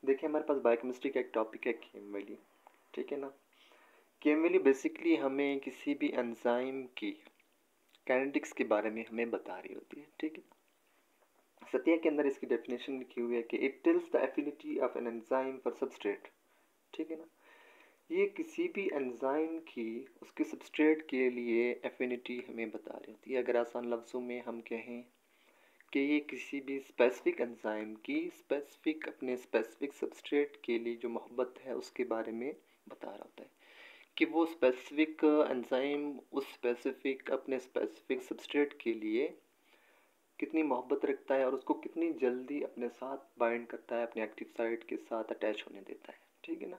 देखिए हमारे पास बायोकेमिस्ट्री का एक टॉपिक है केमिकली, ठीक है ना। केमिकली बेसिकली हमें किसी भी एंजाइम की काइनेटिक्स के बारे में हमें बता रही होती है, ठीक है। सत्या के अंदर इसकी डेफिनेशन लिखी हुई है कि it tells the affinity of an enzyme for substrate, ठीक है ना। ये किसी भी एंजाइम की उसके सबस्ट्रेट के लिए एफिनिटी हमें बता रही होती है। अगर आसान लफ्ज़ों में हम कहें कि ये किसी भी स्पेसिफिक एंजाइम की स्पेसिफिक अपने स्पेसिफिक सबस्ट्रेट के लिए जो मोहब्बत है उसके बारे में बता रहा होता है कि वो स्पेसिफिक एंजाइम उस स्पेसिफिक अपने स्पेसिफिक सबस्ट्रेट के लिए कितनी मोहब्बत रखता है और उसको कितनी जल्दी अपने साथ बाइंड करता है, अपने एक्टिव साइट के साथ अटैच होने देता है, ठीक है ना।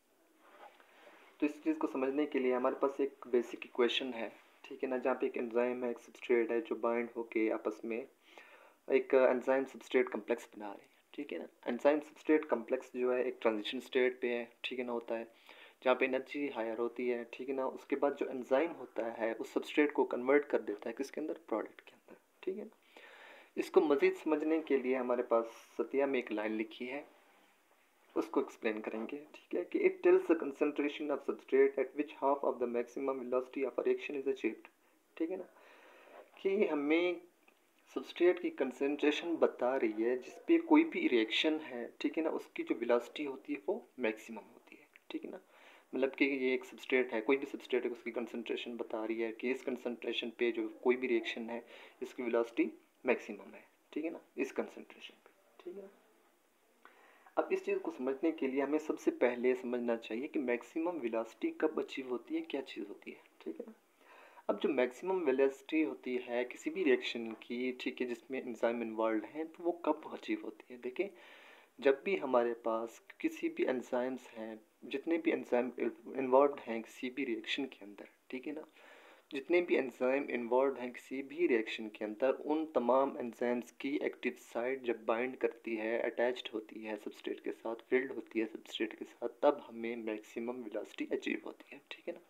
तो इस चीज़ को समझने के लिए हमारे पास एक बेसिक इक्वेशन है, ठीक है ना, जहाँ पे एक एंजाइम है, एक सबस्ट्रेट है जो बाइंड होके आपस में एक एंजाइम सबस्ट्रेट कम्प्लेक्स बना रहे हैं, ठीक है ना। एंजाइम सबस्ट्रेट कम्प्लेक्स जो है एक ट्रांजिशन स्टेट पे है, ठीक है ना, होता है जहाँ पे एनर्जी हायर होती है, ठीक है ना। उसके बाद जो एंजाइम होता है उस सबस्ट्रेट को कन्वर्ट कर देता है किसके अंदर, प्रोडक्ट के अंदर, ठीक है ना। इसको मज़ीद समझने के लिए हमारे पास सतिया में एक लाइन लिखी है, उसको एक्सप्लेन करेंगे, ठीक है, कि it tells the concentration of substrate at which half of the maximum velocity of reaction is achieved, ठीक है ना। कि हमें सबस्ट्रेट की कंसंट्रेशन बता रही है जिस पे कोई भी रिएक्शन है, ठीक है ना, उसकी जो वेलोसिटी होती है वो मैक्सिमम होती है, ठीक है ना। मतलब कि ये एक सबस्ट्रेट है, कोई भी सबस्ट्रेट है, उसकी कंसंट्रेशन बता रही है कि इस कंसंट्रेशन पे जो कोई भी रिएक्शन है इसकी वेलोसिटी मैक्सिमम है, ठीक है ना, इस कंसंट्रेशन पे, ठीक है। अब इस चीज़ को समझने के लिए हमें सबसे पहले समझना चाहिए कि मैक्सिमम वेलोसिटी कब अचीव होती है, क्या चीज़ होती है, ठीक है ना। अब जो मैक्सिमम वेलोसिटी होती है किसी भी रिएक्शन की, ठीक है, जिसमें एंजाइम इन्वॉल्व हैं, तो वो कब अचीव होती है। देखिए जब भी हमारे पास किसी भी एंजाइम्स हैं, जितने भी एंजाइम इन्वॉल्व हैं किसी भी रिएक्शन के अंदर, ठीक है ना, जितने भी एंजाइम इन्वॉल्व हैं किसी भी रिएक्शन के अंदर, उन तमाम एंजाइम्स की एक्टिव साइट जब बाइंड करती है, अटैच्ड होती है सबस्ट्रेट के साथ, फिल्ड होती है सबस्ट्रेट के साथ, तब हमें मैक्सिमम वेलोसिटी अचीव होती है, ठीक है ना।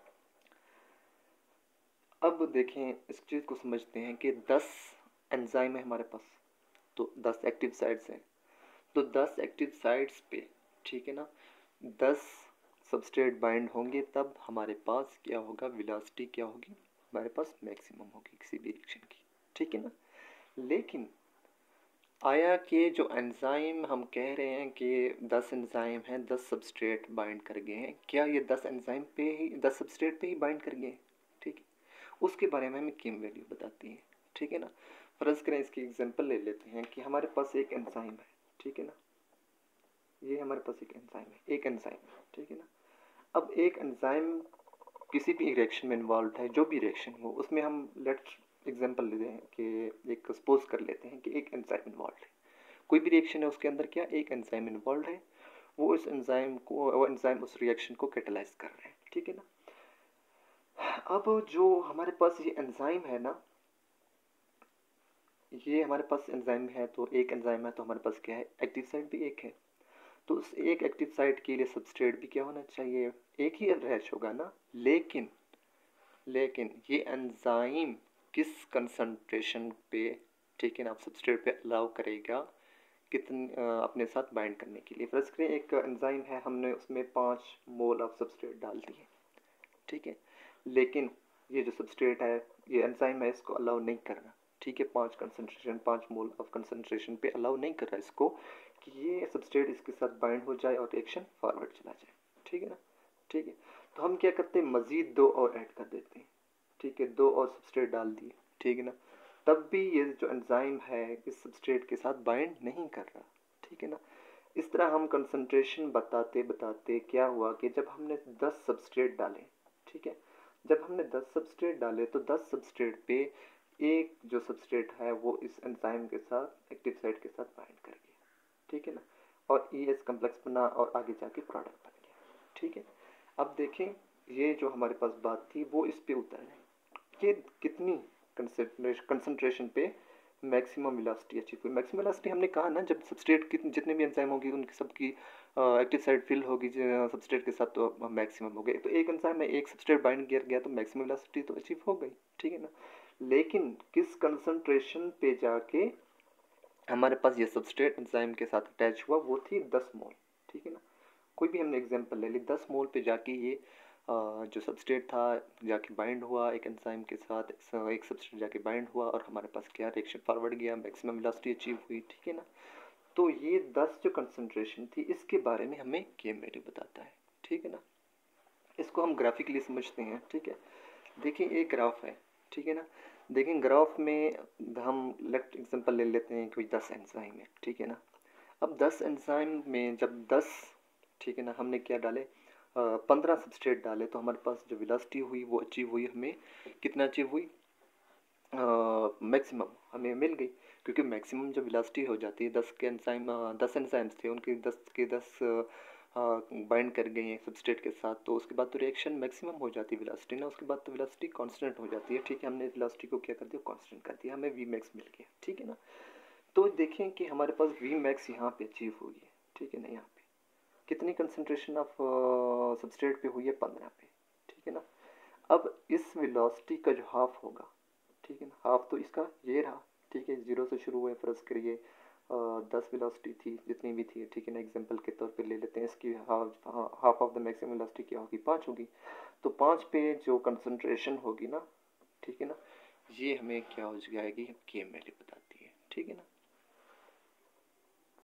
अब देखें इस चीज़ को समझते हैं कि 10 एंजाइम है हमारे पास, तो 10 एक्टिव साइट्स हैं, तो 10 एक्टिव साइट्स पे, ठीक है ना, 10 सबस्ट्रेट बाइंड होंगे तब हमारे पास क्या होगा, वेलोसिटी क्या होगी, हमारे पास मैक्सिमम होगी किसी भी रिएक्शन की, ठीक है ना। लेकिन आया कि जो एंजाइम हम कह रहे हैं कि 10 एंजाइम हैं, 10 सबस्ट्रेट बाइंड कर गए हैं, क्या ये 10 एंजाइम पे ही 10 सबस्ट्रेट पे ही बाइंड कर गए हैं, ठीक है। उसके बारे में हमें केम वैल्यू बताती है, ठीक है ना। फ़र्ज़ करें इसकी एग्जांपल ले लेते हैं कि हमारे पास एक एंजाइम है, ठीक है ना, ये हमारे पास एक एंजाइम है, एक एंजाइम, ठीक है ना। अब एक एंजाइम किसी भी रिएक्शन में इन्वॉल्व है, जो भी रिएक्शन हो उसमें हम लेट्स एग्जांपल ले लें कि एक सपोज कर लेते हैं कि एक एंजाइम इन्वॉल्व है, कोई भी रिएक्शन है उसके अंदर क्या एक एंजाइम इन्वॉल्व है, वो एंजाइम उस रिएक्शन को कैटलाइज कर रहे हैं, ठीक है ना। अब जो हमारे पास ये एंजाइम है ना, ये हमारे पास एंजाइम है, तो एक एंजाइम है तो हमारे पास क्या है, एक्टिव साइट भी एक है, तो उस एक एक्टिव साइट के लिए सबस्ट्रेट भी क्या होना चाहिए, एक ही अटैच होगा ना। लेकिन ये एंजाइम किस कंसंट्रेशन पे, ठीक है ना, सबस्ट्रेट पे अलाउ करेगा कितने अपने साथ बाइंड करने के लिए। फर्स्ट करें एक एंजाइम है, हमने उसमें 5 मोल ऑफ सबस्ट्रेट डाल दिए, ठीक है, लेकिन ये जो सबस्ट्रेट है, ये एंजाइम है, इसको अलाउ नहीं कर रहा, ठीक है, 5 मोल ऑफ कंसंट्रेशन पे अलाउ नहीं कर रहा इसको कि ये सबस्ट्रेट इसके साथ बाइंड हो जाए और रिएक्शन फॉरवर्ड चला जाए, ठीक है ना, ठीक है। तो हम क्या करते हैं, मज़ीद 2 और ऐड कर देते हैं, ठीक है, 2 और सबस्ट्रेट डाल दिए, ठीक है ना, तब भी ये जो एंजाइम है इस सबस्ट्रेट के साथ बाइंड नहीं कर रहा, ठीक है ना। इस तरह हम कंसंट्रेशन बताते बताते क्या हुआ कि जब हमने 10 सबस्ट्रेट डाले, ठीक है, जब हमने 10 सबस्ट्रेट डाले तो 10 सबस्ट्रेट पे एक जो सबस्ट्रेट है वो इस एंजाइम के साथ एक्टिव साइट के साथ बाइंड कर गया, ठीक है ना, और ES कम्प्लेक्स बना और आगे जाके प्रोडक्ट बन गया, ठीक है। अब देखें ये जो हमारे पास बात थी वो इस पे उतर है कि कितनी कंसंट्रेशन पे मैक्सिमम वेलोसिटी अचीव हुई। मैक्सिमम वेलोसिटी हमने कहा ना, जब सबस्ट्रेट की जितने भी एंजाइम होगी उनकी सबकी एक्टिव साइट फिल होगी सबस्ट्रेट के साथ, तो मैक्सिमम हो गए। तो एक एंजाइम में एक सबस्ट्रेट बाइंड किया गया तो मैक्सिमम वेलोसिटी तो अचीव हो गई, ठीक है ना। लेकिन किस कंसंट्रेशन पे जाके हमारे पास ये सबस्ट्रेट एंजाइम के साथ अटैच हुआ वो थी 10 मोल, ठीक है ना। कोई भी हमने एग्जांपल ले ली, 10 मोल पे जाके ये जो सबस्ट्रेट था जाके बाइंड हुआ एक एंजाइम के साथ, एक सबस्ट्रेट जाके बाइंड हुआ और हमारे पास क्या रिएक्शन फॉरवर्ड गया, मैक्सिमम वेलोसिटी अचीव हुई, ठीक है ना। तो ये 10 जो कंसंट्रेशन थी इसके बारे में हमें केम वैल्यू बताता है, ठीक है ना। इसको हम ग्राफिकली समझते हैं, ठीक है। देखिए एक ग्राफ है, ठीक है ना। देखिए ग्राफ में हम लेट एग्जांपल ले लेते हैं, कोई 10 एंजाइम है, ठीक है ना। अब 10 एंजाइम में जब 10, ठीक है ना, हमने क्या डाले 15 सबस्ट्रेट डाले तो हमारे पास जो वेलोसिटी हुई वो अचीव हुई, हमें कितना अचीव हुई, मैक्सिमम हमें मिल गई। क्योंकि मैक्सिमम जब वेलोसिटी हो जाती है 10 एंजाइम्स थे, उनके 10 के 10 बाइंड कर गए हैं सबस्ट्रेट के साथ, तो उसके बाद तो रिएक्शन मैक्सिमम हो जाती है वेलोसिटी ना, उसके बाद तो वेलोसिटी कांस्टेंट हो जाती है, ठीक है। हमने वेलोसिटी को क्या कर दिया, कांस्टेंट कर दिया, हमें वी मैक्स मिल गया, ठीक है ना। तो देखें कि हमारे पास वी मैक्स यहाँ पे अचीव हुई है, ठीक है ना। यहाँ पे कितनी कंसंट्रेशन ऑफ सबस्ट्रेट पे हुई है, 15 पे, ठीक है ना। अब इस वेलोसिटी का जो हाफ होगा, ठीक है ना, हाफ तो इसका ये रहा, ठीक है, 0 से शुरू हुए, फर्ज करिए 10 वेलोसिटी थी जितनी भी थी, ठीक है ना। एग्जांपल के तौर पे ले लेते हैं, इसकी half of the maximum velocity क्या होगी, 5 होगी। तो 5 पे जो कंसंट्रेशन होगी ना, ठीक है ना, ये हमें क्या हो जाएगी, केम वैल्यू बताती है, ठीक है ना।